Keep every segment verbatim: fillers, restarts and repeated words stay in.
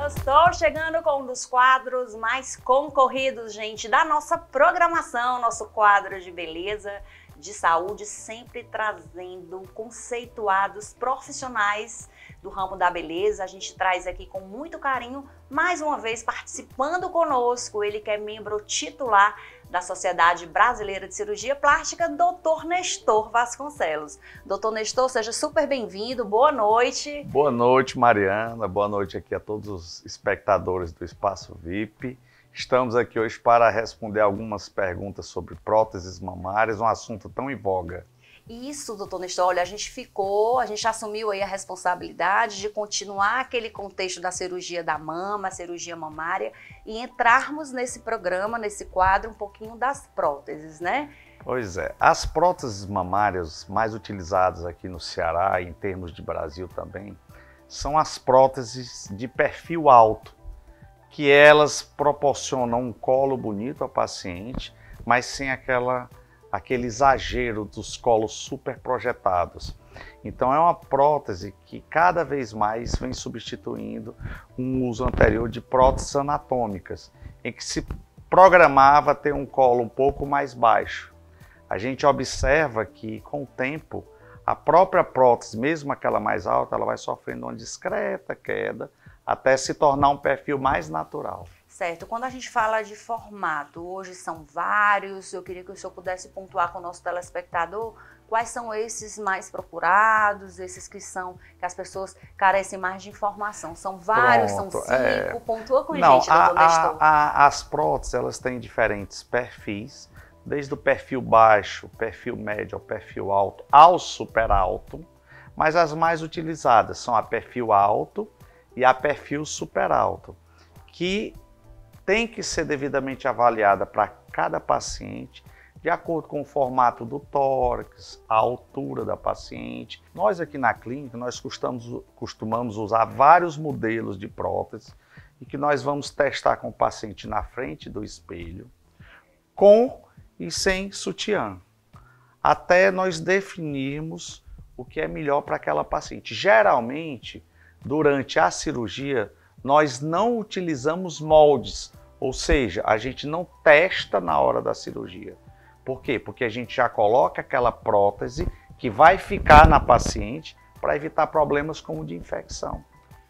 Eu estou chegando com um dos quadros mais concorridos, gente, da nossa programação, nosso quadro de beleza, de saúde, sempre trazendo conceituados profissionais do ramo da beleza. A gente traz aqui com muito carinho, mais uma vez participando conosco, ele que é membro titular da Sociedade Brasileira de Cirurgia Plástica, doutor Nestor Vasconcelos. doutor Nestor, seja super bem-vindo, boa noite. Boa noite, Mariana, boa noite aqui a todos os espectadores do Espaço V I P. Estamos aqui hoje para responder algumas perguntas sobre próteses mamárias, um assunto tão em voga. Isso, doutor Nestor, olha, a gente ficou, a gente assumiu aí a responsabilidade de continuar aquele contexto da cirurgia da mama, a cirurgia mamária, e entrarmos nesse programa, nesse quadro, um pouquinho das próteses, né? Pois é, as próteses mamárias mais utilizadas aqui no Ceará, e em termos de Brasil também, são as próteses de perfil alto, que elas proporcionam um colo bonito ao paciente, mas sem aquela... aquele exagero dos colos super projetados. Então é uma prótese que cada vez mais vem substituindo um uso anterior de próteses anatômicas, em que se programava ter um colo um pouco mais baixo. A gente observa que com o tempo, a própria prótese, mesmo aquela mais alta, ela vai sofrendo uma discreta queda, até se tornar um perfil mais natural. Certo, quando a gente fala de formato, hoje são vários, eu queria que o senhor pudesse pontuar com o nosso telespectador quais são esses mais procurados, esses que são, que as pessoas carecem mais de informação. São vários, Pronto, são cinco, é... pontua com a Não, gente, doutor Nestor. A, a, as próteses, elas têm diferentes perfis, desde o perfil baixo, perfil médio, ao perfil alto, ao super alto, mas as mais utilizadas são a perfil alto e a perfil super alto, que tem que ser devidamente avaliada para cada paciente, de acordo com o formato do tórax, a altura da paciente. Nós aqui na clínica, nós costumamos, costumamos usar vários modelos de prótese e que nós vamos testar com o paciente na frente do espelho, com e sem sutiã, até nós definirmos o que é melhor para aquela paciente. Geralmente, durante a cirurgia, nós não utilizamos moldes, ou seja, a gente não testa na hora da cirurgia. Por quê? Porque a gente já coloca aquela prótese que vai ficar na paciente para evitar problemas como de infecção.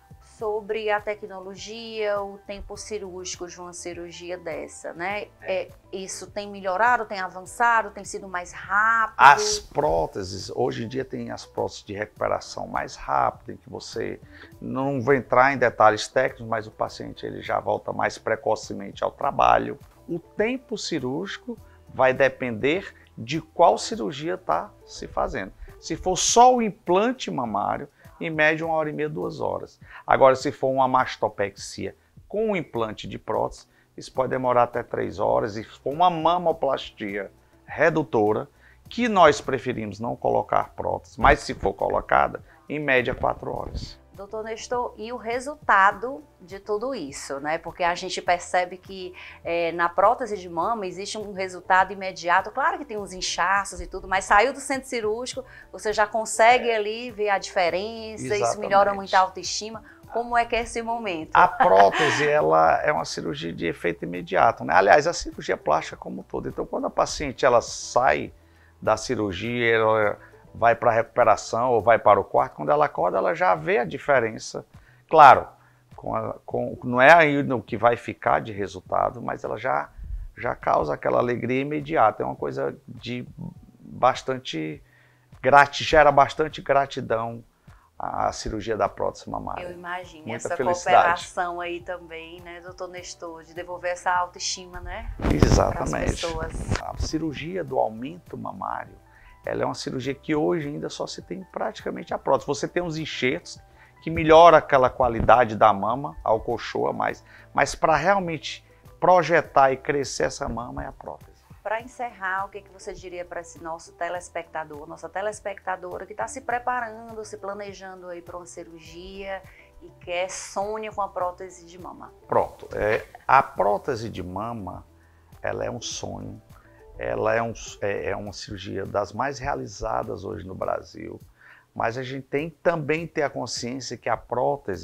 Sobre a tecnologia, o tempo cirúrgico de uma cirurgia dessa, né? É, isso tem melhorado, tem avançado, tem sido mais rápido? As próteses, hoje em dia tem as próteses de recuperação mais rápida, em que você não vai entrar em detalhes técnicos, mas o paciente ele já volta mais precocemente ao trabalho. O tempo cirúrgico vai depender de qual cirurgia está se fazendo. Se for só o implante mamário, em média uma hora e meia, duas horas. Agora, se for uma mastopexia com um implante de prótese, isso pode demorar até três horas. E se for uma mamoplastia redutora, que nós preferimos não colocar prótese, mas se for colocada, em média quatro horas. doutor Nestor, e o resultado de tudo isso, né? Porque a gente percebe que é, na prótese de mama existe um resultado imediato. Claro que tem uns inchaços e tudo, mas saiu do centro cirúrgico, você já consegue é. ali ver a diferença, Exatamente. Isso melhora muito a autoestima. Como é que é esse momento? A prótese, ela é uma cirurgia de efeito imediato, né? Aliás, a cirurgia plástica como um todo. Então, quando a paciente ela sai da cirurgia, ela vai para a recuperação ou vai para o quarto, quando ela acorda, ela já vê a diferença. Claro, com a, com, não é aí no que vai ficar de resultado, mas ela já, já causa aquela alegria imediata. É uma coisa de bastante, grati, gera bastante gratidão a cirurgia da prótese mamária. Eu imagino, Muita essa felicidade. Cooperação aí também, né, doutor Nestor, de devolver essa autoestima, né? Exatamente. Para as pessoas. A cirurgia do aumento mamário, ela é uma cirurgia que hoje ainda só se tem praticamente a prótese. Você tem uns enxertos que melhoram aquela qualidade da mama, a alcochoa mais, mas para realmente projetar e crescer essa mama é a prótese. Para encerrar, o que, que você diria para esse nosso telespectador, nossa telespectadora que está se preparando, se planejando aí para uma cirurgia e quer sonha com a prótese de mama? Pronto, é, a prótese de mama, ela é um sonho. Ela é, um, é, é uma cirurgia das mais realizadas hoje no Brasil, mas a gente tem também ter a consciência que a prótese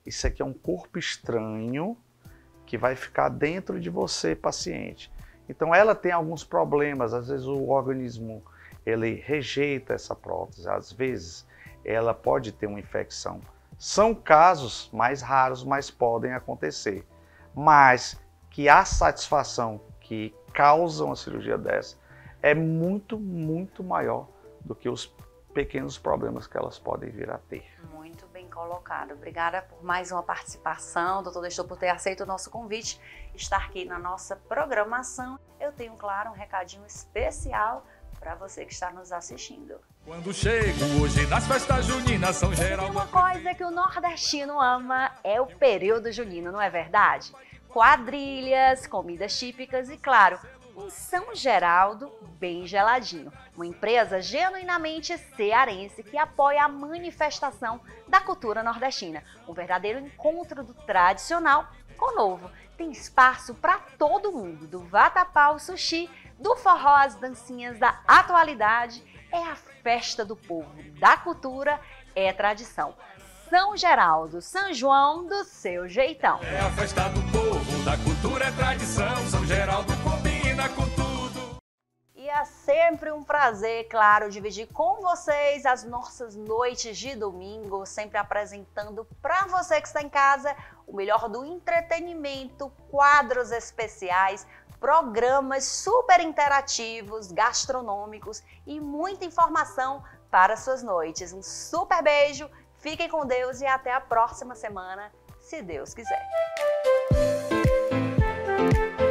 Isso aqui é um corpo estranho que vai ficar dentro de você, paciente. Então ela tem alguns problemas, às vezes o organismo ele rejeita essa prótese, às vezes ela pode ter uma infecção. São casos mais raros, mas podem acontecer. Mas que a satisfação que causa uma cirurgia dessa é muito, muito maior do que os pequenos problemas que elas podem vir a ter. Muito bem colocado. Obrigada por mais uma participação, doutor Nestor, por ter aceito o nosso convite, estar aqui na nossa programação. Eu tenho, claro, um recadinho especial para você que está nos assistindo. Quando chego hoje nas festas juninas, São Geraldo... Uma coisa que o nordestino ama é o período junino, não é verdade? Quadrilhas, comidas típicas e, claro, um São Geraldo bem geladinho. Uma empresa genuinamente cearense que apoia a manifestação da cultura nordestina. Um verdadeiro encontro do tradicional com o novo. Tem espaço para todo mundo, do vatapá ao sushi, do forró às dancinhas da atualidade. É a festa do povo, da cultura, é tradição. São Geraldo, São João do seu jeitão. É a festa do povo, da cultura, é tradição. São Geraldo combina com tudo. E é sempre um prazer, claro, dividir com vocês as nossas noites de domingo, sempre apresentando para você que está em casa o melhor do entretenimento, quadros especiais, programas super interativos, gastronômicos e muita informação para suas noites. Um super beijo, fiquem com Deus e até a próxima semana, se Deus quiser.